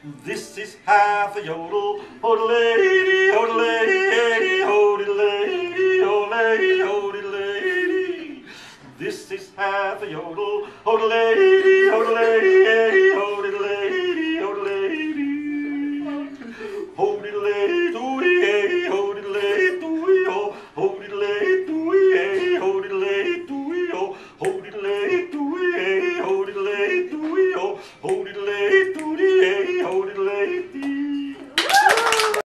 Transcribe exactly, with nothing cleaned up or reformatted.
This is HathaYodel, hodel-lady, hodel-lady, hodel-lady, hodel-lady, hodel-lady. This is HathaYodel, hodel-lady, hodel-lady.